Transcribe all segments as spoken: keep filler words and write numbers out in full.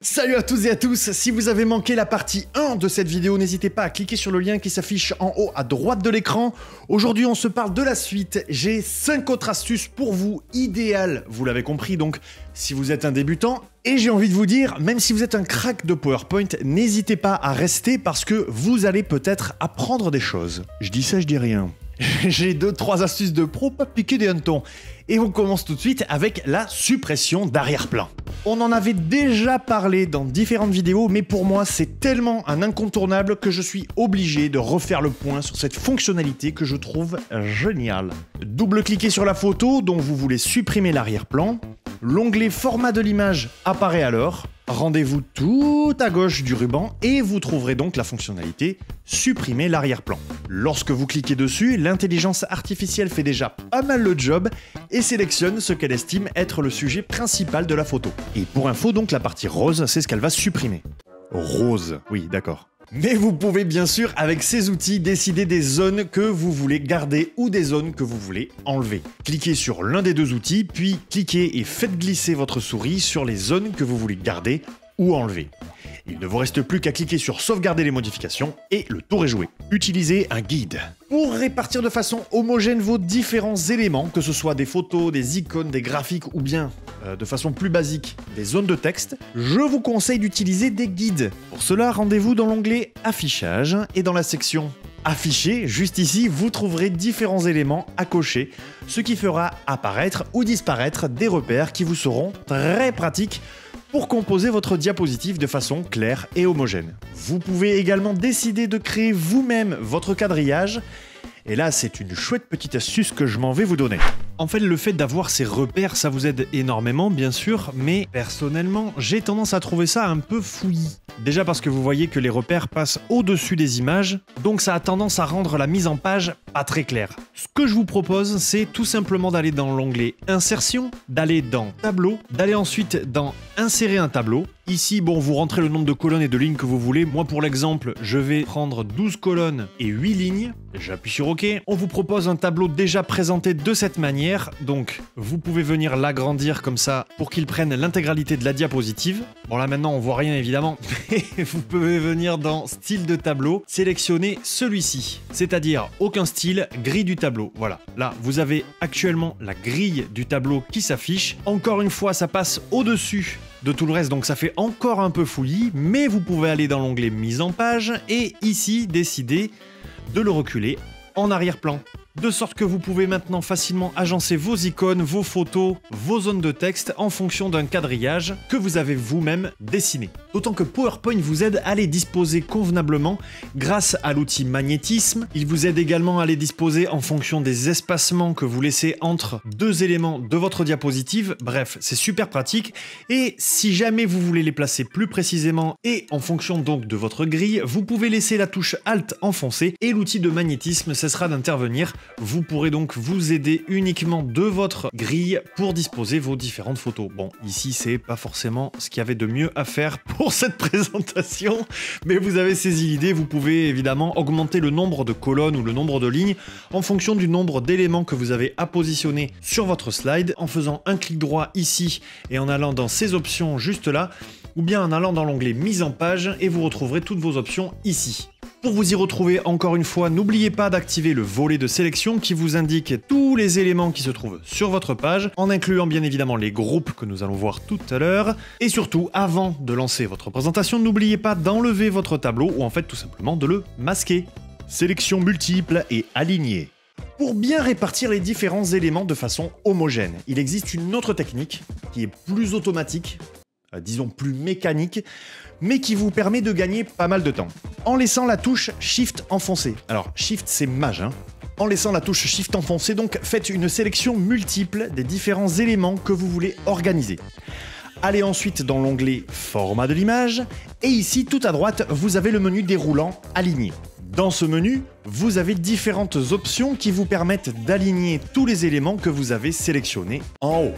Salut à tous et à tous, si vous avez manqué la partie un de cette vidéo, n'hésitez pas à cliquer sur le lien qui s'affiche en haut à droite de l'écran. Aujourd'hui, on se parle de la suite. J'ai cinq autres astuces pour vous, idéales, vous l'avez compris, donc si vous êtes un débutant. Et j'ai envie de vous dire, même si vous êtes un crack de PowerPoint, n'hésitez pas à rester parce que vous allez peut-être apprendre des choses. Je dis ça, je dis rien. J'ai deux, trois astuces de pro, pas piquer des hannetons. Et on commence tout de suite avec la suppression d'arrière-plan. On en avait déjà parlé dans différentes vidéos, mais pour moi, c'est tellement un incontournable que je suis obligé de refaire le point sur cette fonctionnalité que je trouve géniale. Double-cliquez sur la photo dont vous voulez supprimer l'arrière-plan. L'onglet format de l'image apparaît alors. Rendez-vous tout à gauche du ruban et vous trouverez donc la fonctionnalité supprimer l'arrière-plan. Lorsque vous cliquez dessus, l'intelligence artificielle fait déjà pas mal le job et sélectionne ce qu'elle estime être le sujet principal de la photo. Et pour info, donc la partie rose, c'est ce qu'elle va supprimer. Rose, oui, d'accord. Mais vous pouvez bien sûr, avec ces outils, décider des zones que vous voulez garder ou des zones que vous voulez enlever. Cliquez sur l'un des deux outils, puis cliquez et faites glisser votre souris sur les zones que vous voulez garder ou enlever. Il ne vous reste plus qu'à cliquer sur sauvegarder les modifications et le tour est joué. Utilisez un guide. Pour répartir de façon homogène vos différents éléments, que ce soit des photos, des icônes, des graphiques ou bien, euh, de façon plus basique, des zones de texte, je vous conseille d'utiliser des guides. Pour cela, rendez-vous dans l'onglet Affichage et dans la section Afficher, juste ici, vous trouverez différents éléments à cocher, ce qui fera apparaître ou disparaître des repères qui vous seront très pratiques pour composer votre diapositive de façon claire et homogène. Vous pouvez également décider de créer vous-même votre quadrillage. Et là, c'est une chouette petite astuce que je m'en vais vous donner. En fait, le fait d'avoir ces repères, ça vous aide énormément, bien sûr, mais personnellement, j'ai tendance à trouver ça un peu fouillis. Déjà parce que vous voyez que les repères passent au-dessus des images, donc ça a tendance à rendre la mise en page pas très claire. Ce que je vous propose, c'est tout simplement d'aller dans l'onglet Insertion, d'aller dans Tableau, d'aller ensuite dans Insérer un tableau. Ici, bon, vous rentrez le nombre de colonnes et de lignes que vous voulez. Moi, pour l'exemple, je vais prendre douze colonnes et huit lignes. J'appuie sur OK. On vous propose un tableau déjà présenté de cette manière. Donc, vous pouvez venir l'agrandir comme ça pour qu'il prenne l'intégralité de la diapositive. Bon, là, maintenant, on voit rien, évidemment. Mais vous pouvez venir dans Style de tableau, sélectionner celui-ci. C'est-à-dire, aucun style, grille du tableau. Voilà. Là, vous avez actuellement la grille du tableau qui s'affiche. Encore une fois, ça passe au-dessus de tout le reste, donc ça fait encore un peu fouillis, mais vous pouvez aller dans l'onglet mise en page et ici décider de le reculer en arrière-plan. De sorte que vous pouvez maintenant facilement agencer vos icônes, vos photos, vos zones de texte en fonction d'un quadrillage que vous avez vous-même dessiné. D'autant que PowerPoint vous aide à les disposer convenablement grâce à l'outil magnétisme. Il vous aide également à les disposer en fonction des espacements que vous laissez entre deux éléments de votre diapositive. Bref, c'est super pratique. Et si jamais vous voulez les placer plus précisément et en fonction donc de votre grille, vous pouvez laisser la touche Alt enfoncée et l'outil de magnétisme cessera d'intervenir. Vous pourrez donc vous aider uniquement de votre grille pour disposer vos différentes photos. Bon, ici, c'est pas forcément ce qu'il y avait de mieux à faire pour cette présentation, mais vous avez saisi l'idée. Vous pouvez évidemment augmenter le nombre de colonnes ou le nombre de lignes en fonction du nombre d'éléments que vous avez à positionner sur votre slide en faisant un clic droit ici et en allant dans ces options juste là, ou bien en allant dans l'onglet mise en page et vous retrouverez toutes vos options ici. Pour vous y retrouver encore une fois, n'oubliez pas d'activer le volet de sélection qui vous indique tous les éléments qui se trouvent sur votre page, en incluant bien évidemment les groupes que nous allons voir tout à l'heure. Et surtout, avant de lancer votre présentation, n'oubliez pas d'enlever votre tableau ou en fait tout simplement de le masquer. Sélection multiple et alignée. Pour bien répartir les différents éléments de façon homogène, il existe une autre technique qui est plus automatique, euh, disons plus mécanique, mais qui vous permet de gagner pas mal de temps. En laissant la touche Shift enfoncée. Alors, Shift, c'est mage, hein. En laissant la touche Shift enfoncée, donc, faites une sélection multiple des différents éléments que vous voulez organiser. Allez ensuite dans l'onglet Format de l'image, et ici, tout à droite, vous avez le menu déroulant Aligner. Dans ce menu, vous avez différentes options qui vous permettent d'aligner tous les éléments que vous avez sélectionnés en haut,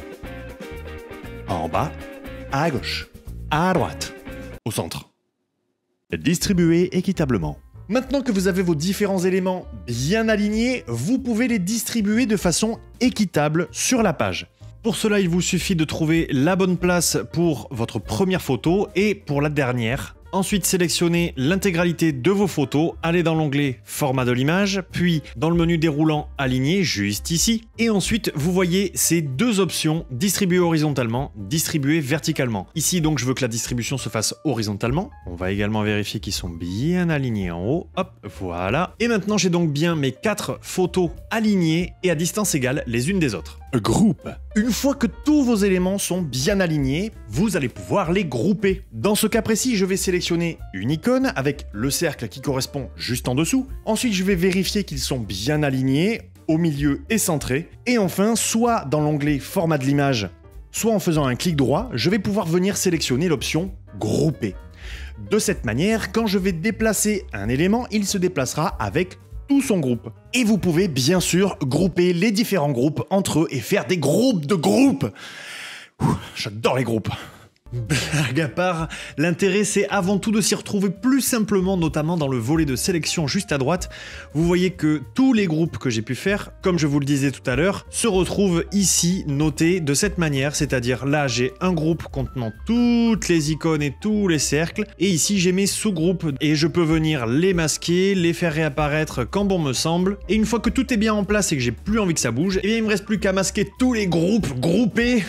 en bas, à gauche, à droite, au centre. Distribuer équitablement. Maintenant que vous avez vos différents éléments bien alignés, vous pouvez les distribuer de façon équitable sur la page. Pour cela, il vous suffit de trouver la bonne place pour votre première photo et pour la dernière. Ensuite, sélectionnez l'intégralité de vos photos, allez dans l'onglet Format de l'image, puis dans le menu déroulant Aligner, juste ici. Et ensuite, vous voyez ces deux options, distribuer horizontalement, distribuer verticalement. Ici, donc, je veux que la distribution se fasse horizontalement. On va également vérifier qu'ils sont bien alignés en haut. Hop, voilà. Et maintenant, j'ai donc bien mes quatre photos alignées et à distance égale les unes des autres. Groupe. Une fois que tous vos éléments sont bien alignés, vous allez pouvoir les grouper. Dans ce cas précis, je vais sélectionner une icône avec le cercle qui correspond juste en dessous. Ensuite, je vais vérifier qu'ils sont bien alignés, au milieu et centrés. Et enfin, soit dans l'onglet Format de l'image, soit en faisant un clic droit, je vais pouvoir venir sélectionner l'option Grouper. De cette manière, quand je vais déplacer un élément, il se déplacera avec tout son groupe. Et vous pouvez bien sûr grouper les différents groupes entre eux et faire des groupes de groupes. J'adore les groupes. Blague à part, l'intérêt c'est avant tout de s'y retrouver plus simplement, notamment dans le volet de sélection juste à droite. Vous voyez que tous les groupes que j'ai pu faire, comme je vous le disais tout à l'heure, se retrouvent ici notés de cette manière, c'est-à-dire là j'ai un groupe contenant toutes les icônes et tous les cercles, et ici j'ai mes sous-groupes et je peux venir les masquer, les faire réapparaître quand bon me semble. Et une fois que tout est bien en place et que j'ai plus envie que ça bouge, et bien il me reste plus qu'à masquer tous les groupes groupés.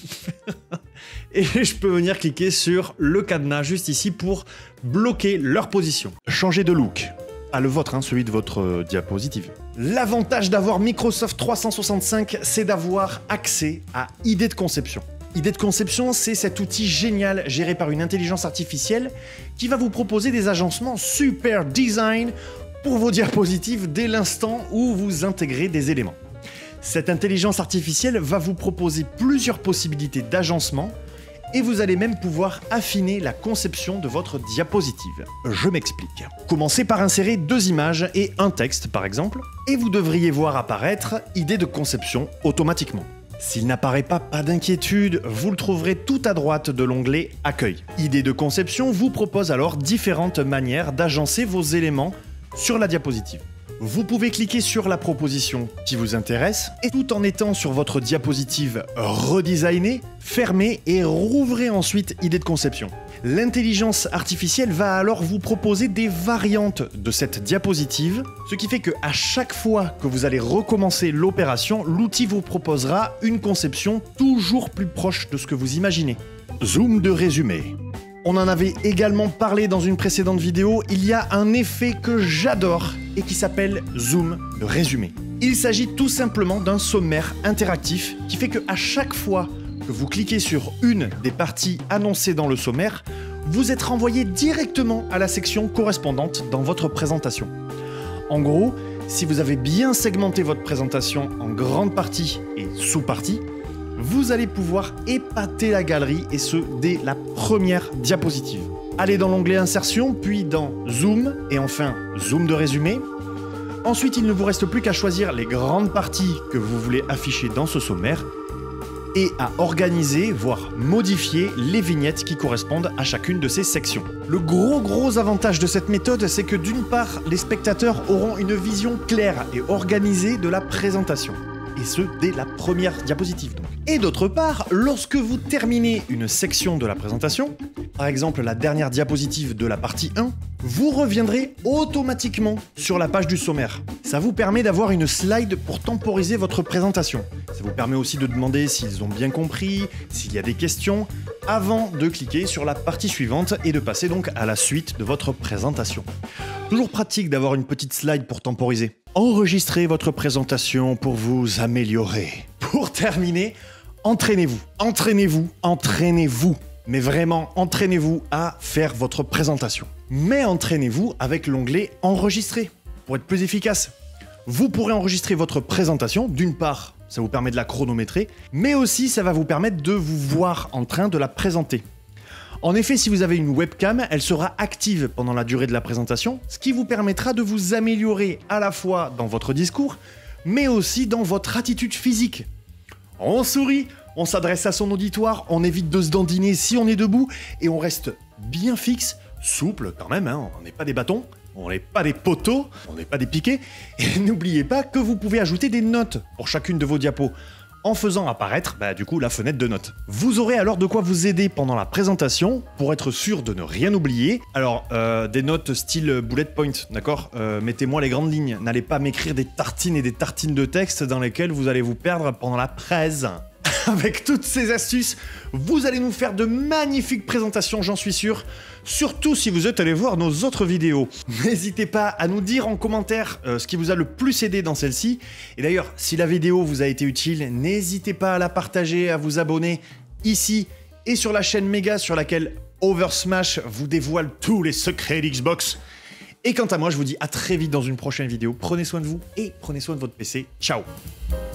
Et je peux venir cliquer sur le cadenas juste ici pour bloquer leur position. Changer de look. Pas le vôtre, hein, celui de votre euh, diapositive. L'avantage d'avoir Microsoft trois cent soixante-cinq, c'est d'avoir accès à idées de conception. Idée de conception, c'est cet outil génial géré par une intelligence artificielle qui va vous proposer des agencements super design pour vos diapositives dès l'instant où vous intégrez des éléments. Cette intelligence artificielle va vous proposer plusieurs possibilités d'agencement et vous allez même pouvoir affiner la conception de votre diapositive. Je m'explique. Commencez par insérer deux images et un texte par exemple, et vous devriez voir apparaître idée de conception automatiquement. S'il n'apparaît pas, pas d'inquiétude, vous le trouverez tout à droite de l'onglet Accueil. Idée de conception vous propose alors différentes manières d'agencer vos éléments sur la diapositive. Vous pouvez cliquer sur la proposition qui vous intéresse et tout en étant sur votre diapositive redesignée, fermez et rouvrez ensuite Idée de conception. L'intelligence artificielle va alors vous proposer des variantes de cette diapositive, ce qui fait que à chaque fois que vous allez recommencer l'opération, l'outil vous proposera une conception toujours plus proche de ce que vous imaginez. Zoom de résumé. On en avait également parlé dans une précédente vidéo, il y a un effet que j'adore et qui s'appelle zoom de résumé. Il s'agit tout simplement d'un sommaire interactif qui fait que à chaque fois que vous cliquez sur une des parties annoncées dans le sommaire, vous êtes renvoyé directement à la section correspondante dans votre présentation. En gros, si vous avez bien segmenté votre présentation en grandes parties et sous-parties, vous allez pouvoir épater la galerie et ce dès la première diapositive. Allez dans l'onglet Insertion, puis dans Zoom et enfin Zoom de résumé. Ensuite, il ne vous reste plus qu'à choisir les grandes parties que vous voulez afficher dans ce sommaire et à organiser, voire modifier les vignettes qui correspondent à chacune de ces sections. Le gros gros avantage de cette méthode, c'est que d'une part, les spectateurs auront une vision claire et organisée de la présentation. Et ce, dès la première diapositive donc. Et d'autre part, lorsque vous terminez une section de la présentation, par exemple la dernière diapositive de la partie un, vous reviendrez automatiquement sur la page du sommaire. Ça vous permet d'avoir une slide pour temporiser votre présentation. Ça vous permet aussi de demander s'ils ont bien compris, s'il y a des questions, avant de cliquer sur la partie suivante et de passer donc à la suite de votre présentation. Toujours pratique d'avoir une petite slide pour temporiser. Enregistrez votre présentation pour vous améliorer. Pour terminer, entraînez-vous, entraînez-vous, entraînez-vous. Mais vraiment, entraînez-vous à faire votre présentation. Mais entraînez-vous avec l'onglet Enregistrer pour être plus efficace. Vous pourrez enregistrer votre présentation. D'une part, ça vous permet de la chronométrer, mais aussi ça va vous permettre de vous voir en train de la présenter. En effet, si vous avez une webcam, elle sera active pendant la durée de la présentation, ce qui vous permettra de vous améliorer à la fois dans votre discours, mais aussi dans votre attitude physique. On sourit, on s'adresse à son auditoire, on évite de se dandiner si on est debout, et on reste bien fixe, souple quand même, hein, on n'est pas des bâtons, on n'est pas des poteaux, on n'est pas des piquets, et n'oubliez pas que vous pouvez ajouter des notes pour chacune de vos diapos. en faisant apparaître bah, du coup la fenêtre de notes. Vous aurez alors de quoi vous aider pendant la présentation pour être sûr de ne rien oublier. Alors euh, des notes style bullet point, d'accord, euh, mettez-moi les grandes lignes, n'allez pas m'écrire des tartines et des tartines de texte dans lesquelles vous allez vous perdre pendant la presse. Avec toutes ces astuces, vous allez nous faire de magnifiques présentations, j'en suis sûr. Surtout si vous êtes allé voir nos autres vidéos. N'hésitez pas à nous dire en commentaire euh, ce qui vous a le plus aidé dans celle-ci. Et d'ailleurs, si la vidéo vous a été utile, n'hésitez pas à la partager, à vous abonner ici et sur la chaîne Méga sur laquelle Oversmash vous dévoile tous les secrets d'Xbox. Et quant à moi, je vous dis à très vite dans une prochaine vidéo. Prenez soin de vous et prenez soin de votre P C. Ciao!